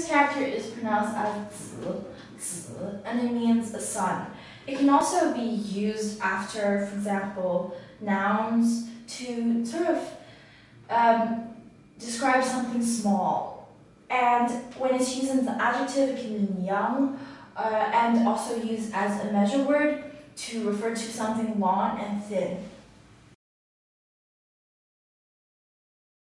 this character is pronounced as 子, and it means a son. It can also be used after, for example, nouns to sort of describe something small. And when it's used as an adjective, it can mean young, and also used as a measure word to refer to something long and thin.